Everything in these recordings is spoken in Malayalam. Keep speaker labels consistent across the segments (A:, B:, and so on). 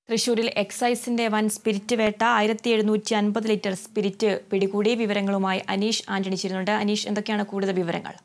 A: തൃശൂരിൽ എക്സൈസിന്റെ വൻ സ്പിരിറ്റ് വേട്ട 1750 ലിറ്റർ സ്പിരിറ്റ് പിടികൂടി. വിവരങ്ങളുമായി അനീഷ് ആന്റണി ചേരുന്നുണ്ട്. അനീഷ്, എന്തൊക്കെയാണ് കൂടുതൽ വിവരങ്ങൾ?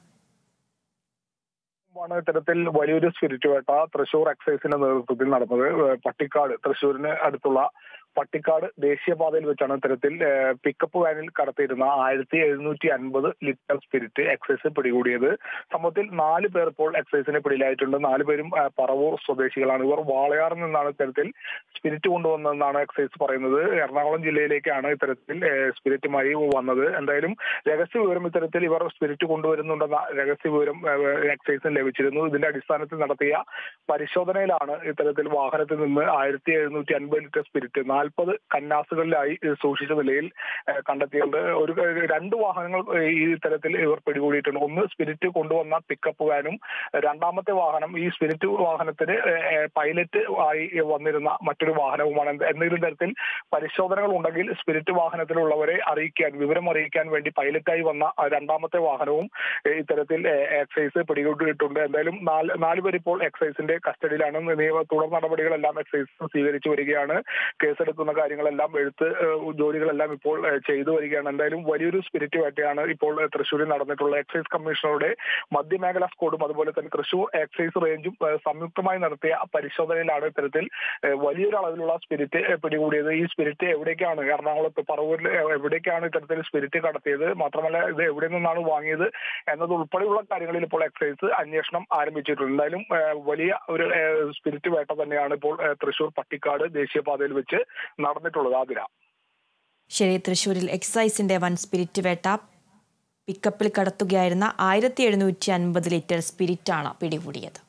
B: ഇത്തരത്തിൽ വലിയൊരു സ്പിരിറ്റ് വേട്ട തൃശൂർ എക്സൈസിന്റെ നേതൃത്വത്തിൽ നടന്നത്. പട്ടിക്കാട്, തൃശൂരിന് അടുത്തുള്ള പട്ടിക്കാട് ദേശീയപാതയിൽ വെച്ചാണ് ഇത്തരത്തിൽ പിക്കപ്പ് വാനിൽ കടത്തിയിരുന്ന 1750 ലിറ്റർ സ്പിരിറ്റ് എക്സൈസ് പിടികൂടിയത്. സംഭവത്തിൽ 4 പേർ ഇപ്പോൾ എക്സൈസിന് പിടിയിലായിട്ടുണ്ട്. 4 പേരും പറവൂർ സ്വദേശികളാണ്. ഇവർ വാളയാറിൽ നിന്നാണ് ഇത്തരത്തിൽ സ്പിരിറ്റ് കൊണ്ടുവന്നതെന്നാണ് എക്സൈസ് പറയുന്നത്. എറണാകുളം ജില്ലയിലേക്കാണ് ഇത്തരത്തിൽ സ്പിരിറ്റുമായി വന്നത്. എന്തായാലും രഹസ്യ വിവരം ഇത്തരത്തിൽ ഇവർ സ്പിരിറ്റ് കൊണ്ടുവരുന്നുണ്ടെന്ന രഹസ്യ വിവരം എക്സൈസിന് ലഭിച്ചിരുന്നു. ഇതിന്റെ അടിസ്ഥാനത്തിൽ നടത്തിയ പരിശോധനയിലാണ് ഇത്തരത്തിൽ വാഹനത്തിൽ നിന്ന് 1750 ലിറ്റർ സ്പിരിറ്റ് 40 കന്നാസുകളിലായി സൂക്ഷിച്ച നിലയിൽ കണ്ടെത്തിയത്. 2 വാഹനങ്ങൾ ഈ തരത്തിൽ ഇവർ പിടികൂടിയിട്ടുണ്ട്. ഒന്ന് സ്പിരിറ്റ് കൊണ്ടുവന്ന പിക്കപ്പ് വാനും, രണ്ടാമത്തെ വാഹനം ഈ സ്പിരിറ്റ് വാഹനത്തിന് പൈലറ്റ് ആയി വന്നിരുന്ന മറ്റൊരു വാഹനവുമാണ്. എന്തെങ്കിലും തരത്തിൽ പരിശോധനകൾ ഉണ്ടെങ്കിൽ സ്പിരിറ്റ് വാഹനത്തിലുള്ളവരെ വിവരം അറിയിക്കാൻ വേണ്ടി പൈലറ്റായി വന്ന രണ്ടാമത്തെ വാഹനവും ഇത്തരത്തിൽ എക്സൈസ് പിടികൂടിയിട്ടുണ്ട്. എന്തായാലും 4 പേർ ഇപ്പോൾ എക്സൈസിന്റെ കസ്റ്റഡിയിലാണ്. തുടർ നടപടികളെല്ലാം എക്സൈസ് സ്വീകരിച്ചു വരികയാണ്. കേസെടുക്കുന്ന കാര്യങ്ങളെല്ലാം, ജോലികളെല്ലാം ഇപ്പോൾ ചെയ്തു വരികയാണ്. എന്തായാലും വലിയൊരു സ്പിരിറ്റ് വേട്ടയാണ് ഇപ്പോൾ തൃശ്ശൂരിൽ നടന്നിട്ടുള്ള. എക്സൈസ് കമ്മീഷണറുടെ മധ്യമേഖലാ സ്ക്വാഡും അതുപോലെ തന്നെ തൃശ്ശൂർ എക്സൈസ് റേഞ്ചും സംയുക്തമായി നടത്തിയ പരിശോധനയിലാണ് ഇത്തരത്തിൽ വലിയൊരു അളവിലുള്ള സ്പിരിറ്റ് പിടികൂടിയത്. ഈ സ്പിരിറ്റ് എവിടേക്കാണ്, എറണാകുളത്ത് പറവൂരിൽ എവിടേക്കാണ് ഇത്തരത്തിൽ സ്പിരിറ്റ് കടത്തിയത്, മാത്രമല്ല ഇത് എവിടെ നിന്നാണ് വാങ്ങിയത് എന്നതുൾപ്പെടെയുള്ള കാര്യങ്ങളിൽ ഇപ്പോൾ എക്സൈസ് അന്വേഷണം ആരംഭിച്ചിട്ടുണ്ട്. എന്തായാലും വലിയ ഒരു സ്പിരിറ്റ് വേട്ട തന്നെയാണ് ഇപ്പോൾ തൃശ്ശൂർ പട്ടിക്കാട് ദേശീയപാതയിൽ വെച്ച് നടന്നിട്ടുള്ളത്. ആതിര,
A: ശരി. തൃശൂരിൽ എക്സൈസിന്റെ വൻ സ്പിരിറ്റ് വേട്ട പിക്കപ്പിൽ കടത്തുകയായിരുന്ന 1750 ലിറ്റർ സ്പിരിറ്റാണ് പിടികൂടിയത്.